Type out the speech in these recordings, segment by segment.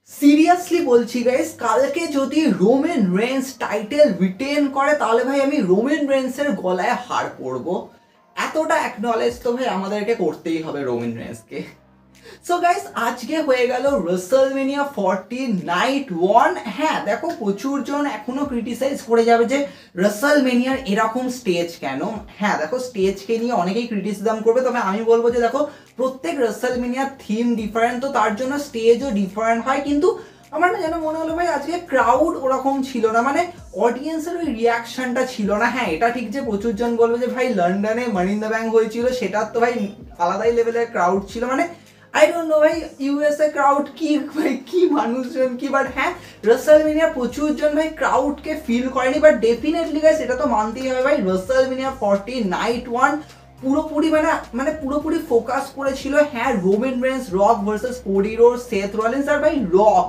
Seriously বলছি guys, কালকে যদি রোমেন রেন্স টাইটেল রিটেন করে তাহলে ভাই আমি রোমেন রেন্সের গলায় হার পরবো। এতটা অ্যাকনলেজ তো ভাই আমাদেরকে করতেই হবে রোমেন রেন্সকে। সো গাইস, আজকে হয়ে গেল রেসলমেনিয়া 40 নাইট 1। হ্যাঁ দেখো, প্রচুর জন এখনো ক্রিটিসাইজ করে যাবে যে রেসলমেনিয়ার এরকম স্টেজ কেন। হ্যাঁ দেখো, স্টেজকে নিয়ে অনেকেই ক্রিটিসিজম করবে, তবে আমি বলবো যে দেখো, প্রত্যেক রেসলমেনিয়ার থিম ডিফারেন্ট, তো তার জন্য স্টেজও ডিফারেন্ট হয়। কিন্তু আমার না যেন মনে হলো ভাই আজকে ক্রাউড ওরকম ছিল না, মানে অডিয়েন্সের ওই রিয়াকশনটা ছিল না। হ্যাঁ এটা ঠিক যে প্রচুর জন বলবে যে ভাই লন্ডনে মানি ইন দ্য ব্যাংক হয়েছিল, সেটার তো ভাই আলাদাই লেভেলের ক্রাউড ছিল, মানে আই ডোন্ট নো ভাই ইউএসএ ক্রাউড কি ভাই, কি মানুষজন কি। বাট হ্যাঁ, রেসলমেনিয়া প্রচুর জন ভাই ক্রাউডকে ফিল করেনি, বাট ডেফিনেটলি গাইস সেটা তো মানতেই হবে ভাই, রেসলমেনিয়া 40 নাইট 1 পুরোপুরি মানে পুরোপুরি ফোকাস করেছিল হ্যাঁ Roman Reigns, Rock versus Cody Rhodes, Seth Rollins. আর ভাই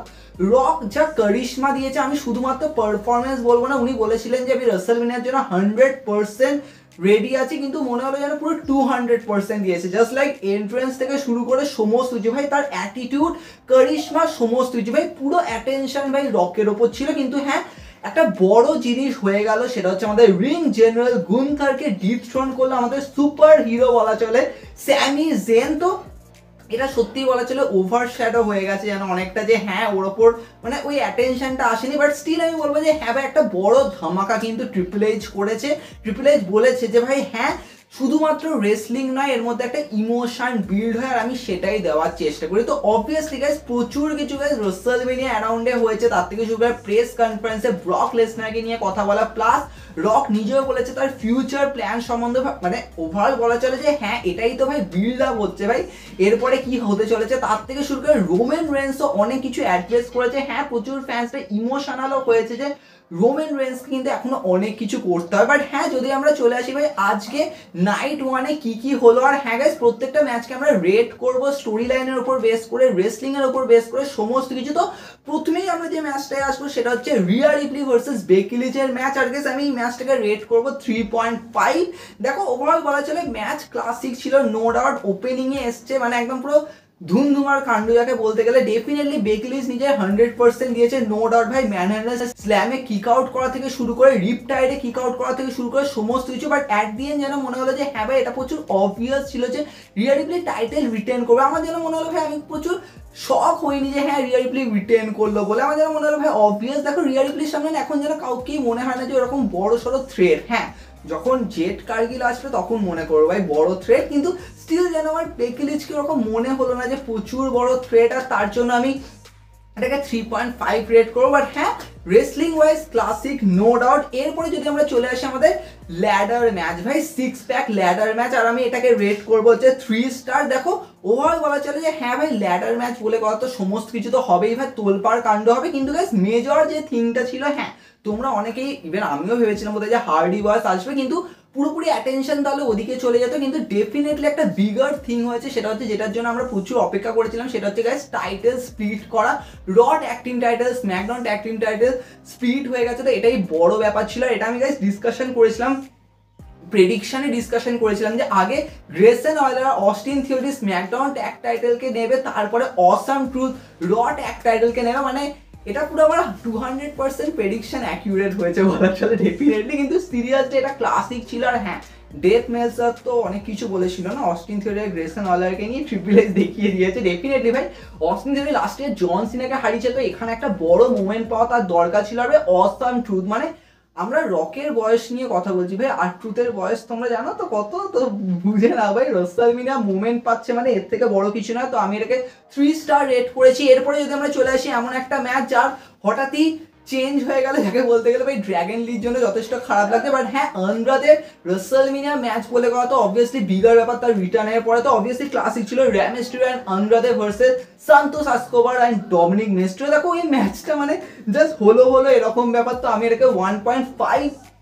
রক যা কারিশমা দিয়েছে, আমি শুধুমাত্র পারফরমেন্স বলবো না, উনি বলেছিলেন যে আমি রেসলমেনিয়ার জন্য 100% রেডি আছে, কিন্তু মনে হলো যেন পুরো 200% দিয়েছে। জাস্ট লাইক এন্ট্রেন্স থেকে শুরু করে সমস্ত কিছু ভাই, তার অ্যাটিটিউড, কারিশমা, সমস্ত কিছু ভাই, পুরো অ্যাটেনশন ভাই রকের ওপর ছিল। কিন্তু হ্যাঁ, একটা বড় জিনিস হয়ে গেল, সেটা হচ্ছে আমাদের রিং জেনারেল গুন্থারকে ডিথ্রন করলো আমাদের সুপার হিরো বলা চলে স্যামি জেন। তো এটা সত্যি বলা ছিল ওভার শ্যাডো হয়ে গেছে যেন অনেকটা, যে হ্যাঁ ওর ওপর মানে ওই অ্যাটেনশনটা আসেনি। বাট স্টিল আমি বলবো যে হ্যাঁ ভাই, একটা বড় ধামাকা কিন্তু ট্রিপল এইচ করেছে। ট্রিপল এইচ বলেছে যে ভাই হ্যাঁ, শুধুমাত্র রেসলিং নয়, এর মধ্যে একটা ইমোশন বিল্ড হয়, আর আমি সেটাই দেওয়ার চেষ্টা করি। তো অবভিয়াসলি গাইস প্রচুর কিছু গাইস রেসলমেনিয়া অ্যারাউন্ডে হয়েছে, তার থেকে শুরু করে প্রেস কনফারেন্সে ব্রক লেসনারকে নিয়ে কথা বলা, প্লাস রক নিজেও বলেছে তার ফিউচার প্ল্যান সম্বন্ধে, মানে ওভারঅল বলা চলে যে হ্যাঁ এটাই তো ভাই বিল্ড আপ হচ্ছে ভাই, এরপরে কি হতে চলেছে। তার থেকে শুরু করে রোমেন রেন্সও অনেক কিছু অ্যাড্রেস করেছে। হ্যাঁ প্রচুর ফ্যান্সরা ইমোশনালও হয়েছে যে রোমেন রেন্সকে কিন্তু এখনো অনেক কিছু করতে হয়। বাট হ্যাঁ, যদি আমরা চলে আসি ভাই আজকে নাইট 1-এ কি কি হলো, আর হ্যাঁ গাইস প্রত্যেকটা ম্যাচকে আমরা রেট করব স্টোরি লাইনের উপর বেস করে, রেসলিং এর উপর বেস করে, সমস্ত কিছু। তো প্রথমেই আমরা যে ম্যাচটায় আসবো সেটা হচ্ছে রিয়া রিপ্লি ভার্সেস বেকি লিচের ম্যাচ। আর গাইস আমি এই ম্যাচটাকে রেট করব 3.5। দেখো ওভারঅল বলা চলে ম্যাচ ক্লাসিক ছিল, নো ডাউট। ওপেনিং এ এসছে মানে একদম পুরো ধুমধুমার কাণ্ড যাকে বলতে গেলে। ডেফিনেটলি বেকি লিচ নিজে 100% দিয়েছে, নো ডাউট ভাই। ম্যানহ্যান্ডেল স্ল্যামে কিক আউট করা থেকে শুরু করে, রিপ টাইডে কিক আউট করা থেকে শুরু করে সমস্ত কিছু। বাট অ্যাট দি এন্ড যেন মনে হলো যে হ্যাঁ ভাই এটা প্রচুর অবভিয়াস ছিল যে রিয়া রিপ্লি টাইটেল রিটেন করবে। আমার যেন মনে হলো ভাই, আমি প্রচুর শখ হয়নি যে হ্যাঁ রিয়া রিপ্লি রিটেন করলো বলে। আমার যেন মনে হলো ভাই অবভিয়াস। দেখো রিয়া রিপ্লির সামনে এখন যেন কাউকেই মনে হয় না যে ওরকম বড় সড়ো থ্রেট। হ্যাঁ যখন জেট কার্গিল আসবে তখন মনে করবো ভাই বড় থ্রেট, কিন্তু স্টিল যেন আমার বেকি লিচকে ওরকম মনে হলো না যে প্রচুর বড় থ্রেট, আর তার জন্য আমি এটাকে 3.5 রেট করবো। বাট হ্যাঁ, wrestling wise classic no doubt. এরপরে যদি আমরা চলে আসি আমাদের ল্যাডার ম্যাচ ভাই, 6 প্যাক ল্যাডার ম্যাচ, আর আমি এটাকে রেট করবো হচ্ছে 3 স্টার। দেখো ওভারঅল বলা চলে যে হ্যাঁ ভাই ল্যাডার ম্যাচ বলে কথা তো সমস্ত কিছু তো হবেই ভাই, তোলপাড় কাণ্ড হবে। কিন্তু গাইস মেজর যে থিংটা ছিল, হ্যাঁ তোমরা অনেকেই, ইভেন আমিও ভেবেছিলাম বোধহয় যে হার্ডি বয়স আসবে, কিন্তু পুরোপুরি অ্যাটেনশন তাহলে ওদিকে চলে যেত। কিন্তু ডেফিনেটলি একটা বিগার থিং হয়েছে, সেটা হচ্ছে যেটার জন্য আমরা প্রচুর অপেক্ষা করেছিলাম, সেটা হচ্ছে গাইস টাইটেল স্প্লিট করা। Raw tag team title, SmackDown tag team title split হয়ে গেছে। তো এটাই বড় ব্যাপার ছিল। এটা আমি গাইস ডিসকাশন করেছিলাম, প্রেডিকশনে ডিসকাশন করেছিলাম যে আগে Grayson Waller, Austin Theory SmackDown tag টাইটেলকে নেবে, তারপরে অসাম ট্রুথ র ট্যাগ টাইটেলকে নেবে। মানে এটা পুরো আমার 200% প্রেডিকশন অ্যাকিউরেট হয়েছে বলা চলে ডেফিনেটলি। কিন্তু সিরিয়াসলি এটা ক্লাসিক ছিল। আর হ্যাঁ, ডেথ মেলসার তো অনেক কিছু বলেছিল না, অস্টিন থিওরি আর গ্রেসন ওয়েলারকে নিয়ে ট্রিপল এইচ দেখিয়ে দিয়েছে ডেফিনেটলি ভাই। অস্টিন থিওরি লাস্টে জন সিনাকে হারিয়েছে, তো এখানে একটা বড় মোমেন্ট পাওয়া তার দরকার ছিল। আর অসাম ট্রুথ, মানে আমরা রকের বয়স নিয়ে কথা বলছি ভাই, আর ট্রুথের বয়স তোমরা জানো তো কত, তো বুঝে না ভাই রেসলমেনিয়া মুভমেন্ট পাচ্ছে, মানে এর থেকে বড় কিছু না। তো আমি এটাকে 3 স্টার রেট করেছি। এরপরে যদি আমরা চলে আসি এমন একটা ম্যাচ যার হঠাৎই চেঞ্জ হয়ে গেল, যাকে বলতে গেলে ভাই ড্র্যাগন লির জন্য যথেষ্ট খারাপ লাগছে। বাট হ্যাঁ, আন্দ্রাদের রেসলমেনিয়া ম্যাচ বলে কথা তো অবভিয়াসলি বিগার ব্যাপার, তার রিটার্নের পরে তো অবভিয়াসলি ক্লাসিক ছিল। Rey Mysterio and Andrade versus Santos Escobar and Dominik Mysterio. দেখো এই ম্যাচটা মানে জাস্ট হলো এরকম ব্যাপার। তো আমি এটাকে 1.5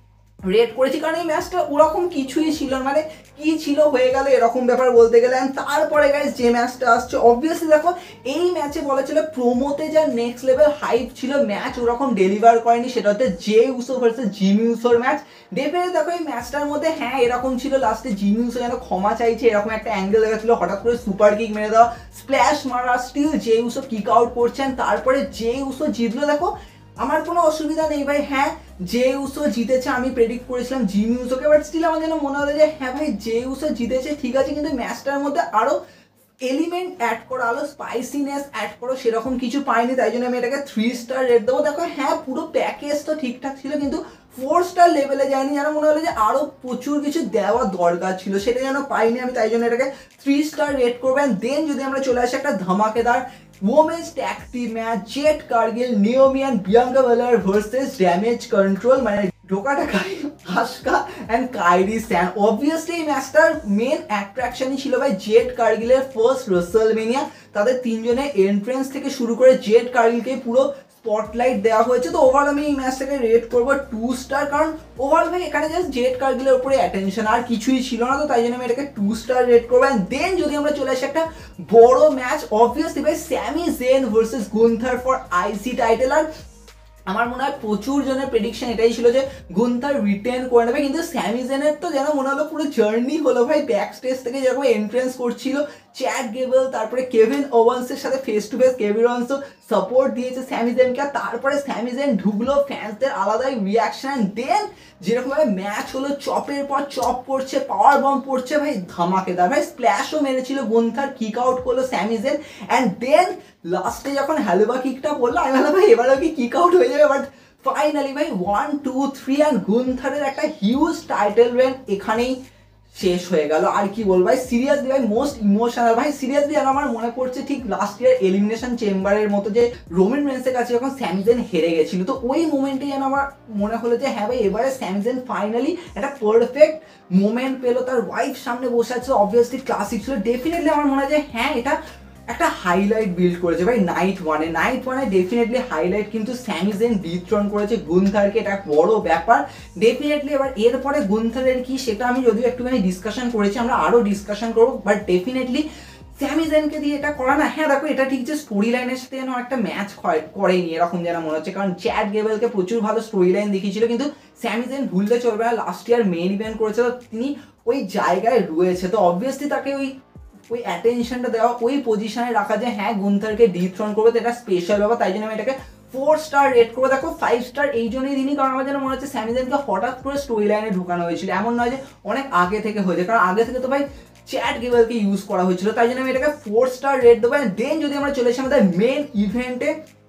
রেট করেছি, কারণ এই ম্যাচটা ওরকম কিছুই ছিল মানে কি ছিল হয়ে গেল এরকম ব্যাপার বলতে গেলে। অ্যান্ড তারপরে গাইস যে ম্যাচটা আসছে অবভিয়াসলি দেখো এই ম্যাচে বলা ছিল প্রোমোতে যা নেক্সট লেভেল হাইপ ছিল ম্যাচ ওরকম ডেলিভার করেনি, সেটা হচ্ছে জে উসো ভার্সেস জিমি উসোর ম্যাচ। ডেফিনেটলি দেখো এই ম্যাচটার মধ্যে হ্যাঁ এরকম ছিল লাস্টে জিমি উসো যেন ক্ষমা চাইছে এরকম একটা অ্যাঙ্গেল দেখাচ্ছিল, হঠাৎ করে সুপার কিক মেরে দেওয়া, স্প্ল্যাশ মারা, still Jey Uso kick out করছেন, তারপরে জে উসো জিতলো। দেখো আমার কোনো অসুবিধা নেই ভাই, হ্যাঁ জে উসো জিতেছে, আমি প্রেডিক্ট করেছিলাম জিমি উসোকে, বাট স্টিল আমার যেন মনে হলো যে হ্যাঁ ভাই জে উসো জিতেছে ঠিক আছে, কিন্তু ম্যাচটার মধ্যে আরো এলিমেন্ট অ্যাড করো, আরো স্পাইসিনেস অ্যাড করো, সেরকম কিছু পাইনি, তাই জন্য আমি এটাকে 3 স্টার রেট দেবো। দেখো হ্যাঁ পুরো প্যাকেজ তো ঠিকঠাক ছিল, কিন্তু 4 স্টার লেভেলে যায়নি, যেন মনে হলো যে আরো প্রচুর কিছু দেওয়া দরকার ছিল, সেটা যেন পাইনি আমি, তাই জন্য এটাকে 3 স্টার রেট করবো। অ্যান্ড দেন যদি আমরা চলে আসি একটা ধামাকেদার women's tag team match, Jade Cargill, Naomi and Bianca Belair versus Damage Control, মানে ঢোকা টাকাই আশকা অ্যান্ড কাইরি স্যান। অবভিয়াসলি এই ম্যাচটার মেন অ্যাট্রাকশনই ছিল ভাই জেট কার্গিলের ফার্স্ট রেসলমেনিয়া, তাদের তিনজনের এন্ট্রেন্স থেকে শুরু করে জেট কার্গিলকে পুরো স্পটলাইট দেওয়া হয়েছে। তো ওভারঅল আমি এই ম্যাচটাকে রেট করবো 2 স্টার, কারণ ওভারঅল ভাই এখানে জাস্ট জেট কার্গিলের উপরে অ্যাটেনশন আর কিছুই ছিল না, তো তাই জন্য আমি এটাকে 2 স্টার রেট করবো। অ্যান্ড দেন যদি আমরা চলে আসি একটা বড় ম্যাচ, অবভিয়াসলি ভাই Sami Zayn versus Gunther for IC title. আর আমার মনে হয় প্রচুর জনের প্রেডিকশন এটাই ছিল যে গুন্থার রিটেন করে নেবে, কিন্তু স্যামি জেনের তো যেন মনে হলো পুরো জার্নি হলো ভাই, ব্যাক স্টেজ থেকে যেরকম এন্ট্রেন্স করছিল চ্যাট গেবল, তারপরে কেভিন ওভান্সের সাথে ফেস টু ফেস কেভিন ওভান্সও সাপোর্ট দিয়েছে স্যামি জেনকে, আর তারপরে স্যামি জেন ঢুকলো, ফ্যান্সদের আলাদাই রিয়াকশন, দেন যেরকমভাবে ম্যাচ হলো চপের পর চপ পড়ছে, পাওয়ার বম্ব পড়ছে ভাই ধামাকেদার, ভাই স্প্ল্যাশও মেরেছিল গুন্থার, কিক আউট করলো স্যামি জেন, অ্যান্ড দেন লাস্টে যখন হ্যালোবা কিকটা পড়লো আমি ভাবলাম ভাই এবারও কি কিক আউট হয়ে যাবে, বাট ফাইনালি ভাই 1 2 3 অ্যান্ড গুন্থারের একটা হিউজ টাইটেল রেন এখানেই শেষ হয়ে গেল। আর কি বলবো ভাই, সিরিয়াসলি ভাই মোস্ট ইমোশনাল ভাই, সিরিয়াসলি যেন আমার মনে পড়ছে ঠিক লাস্ট ইয়ার এলিমিনেশন চেম্বারের মতো যে রোমান রেন্সের কাছে যখন স্যামি জেন হেরে গেছিল, তো ওই মোমেন্টে যেন আমার মনে হলো যে হ্যাঁ ভাই এবারে স্যামি জেন ফাইনালি একটা পারফেক্ট মোমেন্ট পেলো, তার ওয়াইফ সামনে বসে আছে, অবভিয়াসলি ক্লাসিক ছিল, ডেফিনেটলি আমার মনে হয় যে হ্যাঁ এটা একটা হাইলাইট বিল্ড করেছে ভাই নাইট ওয়ানে ডেফিনেটলি হাইলাইট, কিন্তু স্যামি জেন ডিথ্রন করেছে গুন্থারকে, এটা বড় ব্যাপার ডেফিনেটলি। এবার এরপরে গুন্থারের কি সেটা আমি যদিও একটুখানি ডিসকাশন করেছি, আমরা আরও ডিসকাশন করবো, বাট ডেফিনেটলি স্যামি জেনকে দিয়ে এটা করা না, হ্যাঁ দেখো এটা ঠিক যে স্টোরি লাইনের সাথে যেন একটা ম্যাচ করেনি এরকম যেন মনে হচ্ছে, কারণ চ্যাট গেবেলকে প্রচুর ভালো স্টোরি লাইন দেখিয়েছিল, কিন্তু স্যামি জেন ভুলতে চলবে না, লাস্ট ইয়ার মেইন ইভেন্ট করেছে, তো তিনি ওই জায়গায় রয়েছে, তো অবভিয়াসলি তাকে ওই অ্যাটেনশনটা দেওয়া, ওই পজিশনে রাখা যে হ্যাঁ গুন্থারকে ডিথ্রন করবে, তো এটা স্পেশাল ব্যাপার, তাই জন্য আমি এটাকে 4 স্টার রেট করবো। দেখো 5 স্টার এই জন্যই দিনই কারণ আমার যেন মনে হচ্ছে স্যামি জেনকে হঠাৎ করে স্টোরি লাইনে ঢুকানো হয়েছিল, এমন নয় যে অনেক আগে থেকে হয়েছে, কারণ আগে থেকে তো ভাই চ্যাট গেবেলকে ইউজ করা হয়েছিল, তাই জন্য আমি এটাকে 4 স্টার রেট দেবো। দেন যদি আমরা চলে আসি আমাদের মেন ইভেন্টে,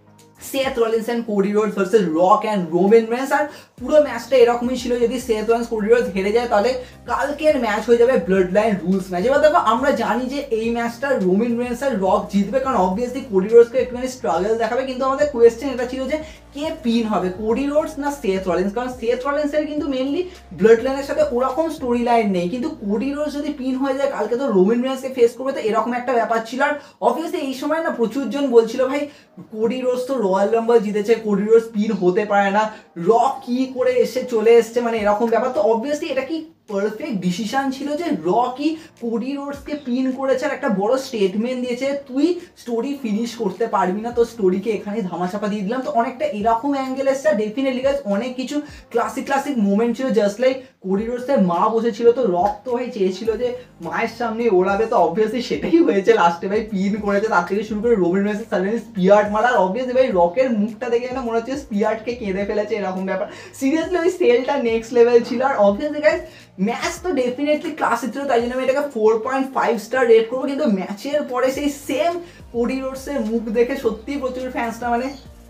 Seth Rollins and Cody Rhodes versus Rock and Roman Reigns, আর পুরো ম্যাচটা এরকমই ছিল, যদি সেথ রলিন্স কোডি রোডস হেরে যায় তাহলে কালকের ম্যাচ হয়ে যাবে ব্লাড লাইন রুলস ম্যাচ। এবার দেখো আমরা জানি যে এই ম্যাচটা রোমান রেন্স আর রক জিতবে, কারণ অবভিয়াসলি কোডি রোডসকে একটুখানি স্ট্রাগল দেখাবে, কিন্তু আমাদের কোয়েশ্চেন এটা ছিল যে কে পিন হবে, কোডি রোডস না সেথ রলিন্স, কারণ সেথ রলিন্সের কিন্তু মেনলি ব্লাড লাইনের সাথে ওরকম স্টোরি লাইন নেই, কিন্তু কোডি রোডস যদি পিন হয়ে যায় কালকে তো রোমান রেন্সকে ফেস করবে, তো এরকম একটা ব্যাপার ছিল। আর অবভিয়াসলি এই সময় না প্রচুর জন বলছিল ভাই কোডি রোডস তো রয়্যাল রাম্বল জিতেছে, কোডি রোডস পিন হতে পারে না, রক কি করে চলে এসছে, মানে এরকম ব্যাপার, তো অবভিয়াসলি এটা কি পারফেক্ট ডিসিশন ছিল যে রকি কোডি রোডসকে পিন করেছে, আর একটা বড় স্টেটমেন্ট দিয়েছে তুই স্টোরি ফিনিশ করতে পারবি না, তো স্টোরিকে এখানে ধামাচাপা দিয়ে দিলাম, তো অনেকটা এরকম অ্যাঙ্গেল এসছে। ডেফিনেটলি গাইস অনেক কিছু ক্লাসিক মোমেন্ট ছিল, জাস্ট লাইক কোডি রোডসের মা বসেছিল, তো রক তো ভাই চেয়েছিল যে মায়ের সামনে ওড়াবে, তো অবভিয়াসলি সেটাই হয়েছে, লাস্টে ভাই পিন করেছে, তার থেকে শুরু করে রোমান রেন্সের সাডেনলি স্পিয়ার্ড মারা, আর অবভিয়াসলি ভাই রকের মুখটা দেখে না মনে হচ্ছে স্পিয়ার্ডকে কেঁদে ফেলেছে এরকম ব্যাপার, সিরিয়াসলি ওই সেলটা নেক্সট লেভেল ছিল। আর অবভিয়াসলি গাইস ম্যাচ তো ডেফিনেটলি ক্লাসিক ছিল, তাই জন্য আমি এটাকে 4.5 স্টার রেট করবো, কিন্তু ম্যাচের পরে সেই সেম কোডি রোডসের মুখ দেখে সত্যি প্রচুর ফ্যান্সরা মানে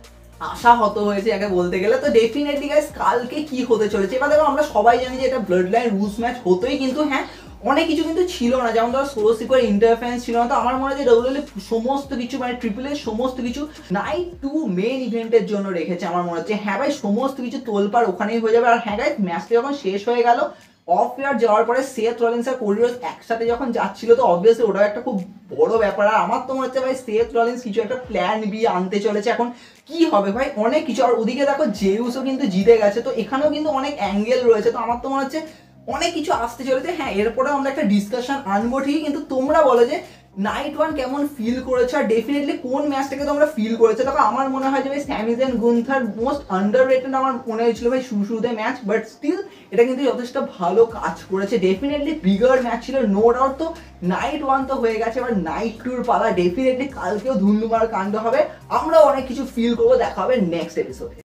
আশাহত হয়েছে একে বলতে গেলে। তো ডেফিনেটলি গাইস কালকে কি হতে চলেছে, এবার দেখো আমরা সবাই জানি যে এটা ব্লাড লাইন রুলস ম্যাচ হতোই, কিন্তু হ্যাঁ অনেক কিছু কিন্তু ছিল না, যেমন ধরো সোলো সিপার ইন্টারফারেন্স ছিল না, তো আমার মনে হয় যে ডাব্লিউডাব্লিউ সমস্ত কিছু মানে ট্রিপল এর সমস্ত কিছু নাইট 2 মেন ইভেন্টের জন্য রেখেছে, আমার মনে হচ্ছে হ্যাঁ ভাই সমস্ত কিছু তোলপাড় ওখানেই হয়ে যাবে। আর হ্যাঁ গাইস ম্যাচটা যখন শেষ হয়ে গেল অফ এয়ার যাওয়ার পরে সেথ রলিন্স আর কোডি রোডস একসাথে যখন যাচ্ছিল, তো অবভিয়াসলি ওটাও একটা খুব বড় ব্যাপার। আর আমার তো মনে হচ্ছে ভাই সেথ রলিন্স কিছু একটা প্ল্যান বি আনতে চলেছে। এখন কি হবে ভাই, অনেক কিছু। আর ওদিকে দেখো জেউসও কিন্তু জিতে গেছে, তো এখানেও কিন্তু অনেক অ্যাঙ্গেল রয়েছে। তো আমার তো মনে হচ্ছে অনেক কিছু আসতে চলেছে। হ্যাঁ, এরপরে আমরা একটা ডিসকাশন আনবো ঠিকই, কিন্তু তোমরা বলো যে নাইট ওয়ান কেমন ফিল করেছো, আর ডেফিনেটলি কোন ম্যাচটাকে তোমরা ফিল করেছো। তবে আমার মনে হয় যে ভাই Sami Zayn Gunther most underrated আমার মনে হয়েছিল ভাই শুরুতে ম্যাচ, বাট স্টিল এটা কিন্তু যথেষ্ট ভালো কাজ করেছে। ডেফিনেটলি বিগার ম্যাচ ছিল, নো ডাউট। তো নাইট ওয়ান তো হয়ে গেছে, এবার নাইট টুর পালা। ডেফিনেটলি কালকেও ধুন্দুমার কাণ্ড হবে, আমরা অনেক কিছু ফিল করবো। দেখা হবে নেক্সট এপিসোডে।